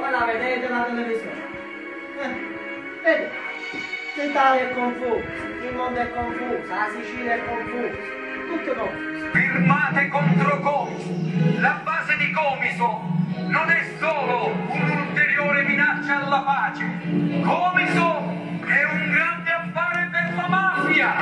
Voi la vedete la televisione? Vedete? L'Italia è confusa, il mondo è confuso, la Sicilia è confusa, tutto confuso. Firmate contro Comiso. La base di Comiso non è solo un'ulteriore minaccia alla pace. Comiso è un grande affare per la mafia.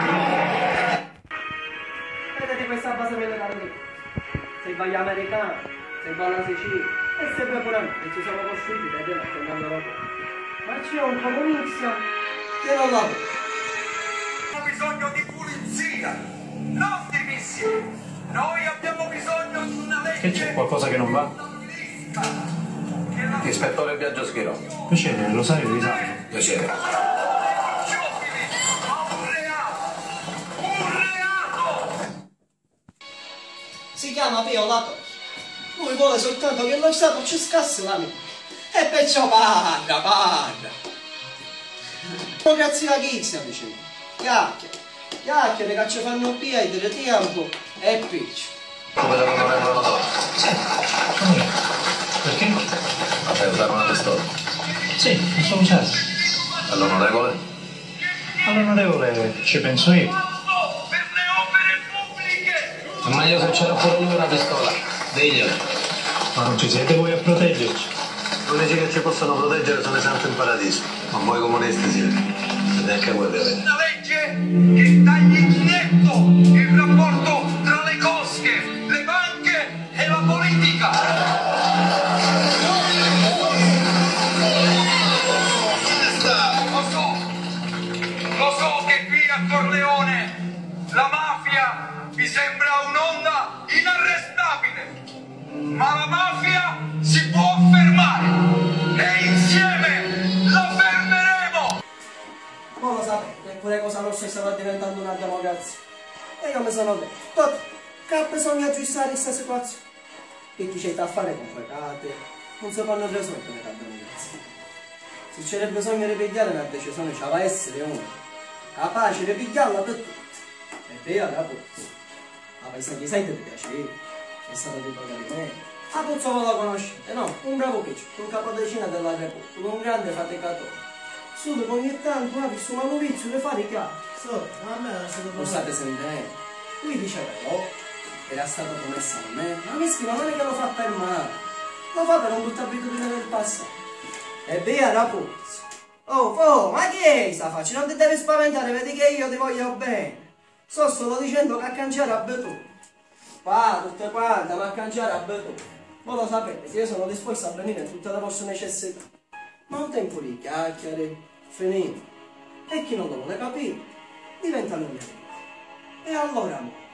Vedete questa base militare lì? Se vai americano, se vai alla Sicilia, e sempre pure noi, che ci siamo costruiti da te, tornando dopo. Ma c'è un comunista che non lavora. Abbiamo bisogno di pulizia, non di missili. Noi abbiamo bisogno di una legge. Che c'è? Qualcosa che non va? Ispettore Biagio Schirò. Piacere, Rosario di Risanno. Piacere. Giovani, ma un reato! Un reato! Si chiama Pio Lato. Lui vuole soltanto che lo Stato ci scassi la mente. E perciò parla. Democrazia chizia, dicevo. Chiacchiere che ci fanno perdere tempo e piccio. Come dell'onorevole Madonna. Sì, come? Perché? Vabbè, usare una pistola. Sì, lo so usare. All'onorevole? All'onorevole ci penso io. Per le opere pubbliche! Ma io se c'era pure lui una pistola, diglielo. Ma non ci siete voi a proteggerci? Gli unici che ci possono proteggere sono i santi in paradiso. Ma voi comunisti siete. E neanche voi avete. Una legge che tagli in netto il rapporto tra le cosche, le banche e la politica. Lo so che qui a Corleone la mafia vi sembra un'onda inarrestabile, ma la mafia si può fermare e insieme la fermeremo! Ma lo sapete, che pure Cosa Nostra stava diventando una democrazia. E io mi sono detto, che bisogna aggiustare questa situazione. Perché c'è da fare complicate, non si fanno risolvere la democrazia. Se c'era bisogno di pigliare una decisione, ci va essere uno capace di pigliarla per tutti. E via la Puzzo. Ma pensa che sai che ti piaceva, è stato di pagare me. La Puzzo voi la conoscete, no? Un bravo piccio, un capodecina della Repubblica, un grande faticatore. Solo che ogni tanto ha visto un novizio di fare i cazzi. A me era stato Lo state sentendo? Lui diceva no, era stata promessa a me, ma mischino non è che lo fa per male, lo fa per un tutta abitudine del passato. E via la Puzzo. Oh, ma che è sta faccia? Non ti devi spaventare, vedi che io ti voglio bene. Sto solo dicendo che a cangiare a tu. Va, tutte quante, ma a cangiare a tu. Voi lo sapete che io sono disposto a venire in tutte le vostre necessità. Ma un tempo di chiacchiere, finito. E chi non lo vuole capire, diventa un mio amico. E allora, amore,